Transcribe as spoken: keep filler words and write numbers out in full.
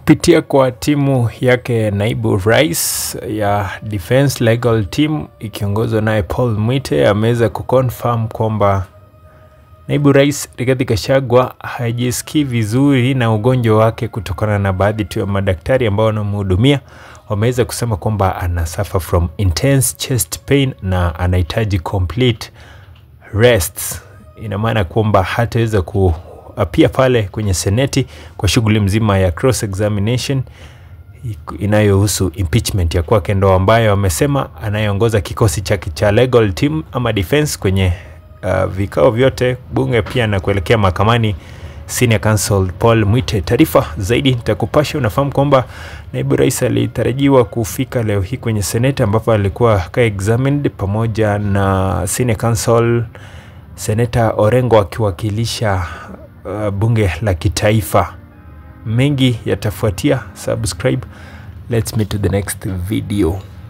Kupitia kwa timu yake naibu rais ya Defense Legal Team ikiongozwa naye Paul Muite ameweza kuconfirm kwamba naibu rais Rigathi Gachagua hajisikii vizuri na ugonjwa wake kutokana na baadhi tu ya madaktari ambao wanamhudumia wameweza kusema kwamba ana suffer from intense chest pain na anahitaji complete rest. Ina maana kwamba hataweza ku apia pale kwenye seneti kwa shughuli mzima ya cross examination inayohusu impeachment ya kwake, ndo ambayo amesema anayeongoza kikosi chake cha legal team ama defense kwenye uh, vikao vyote bunge pia na kuelekea mahakamani. Senior Counsel Paul Muite, taarifa zaidi nitakupasha. Unafahamu kwamba naibu rais alitarajiwa kufika leo hii kwenye seneti ambapo alikuwa ka examined pamoja na Senior Counsel Senator Orengo akiwakilisha uh, bunge la kitaifa. Mengi yatafuatia. Subscribe. Let's meet to the next video.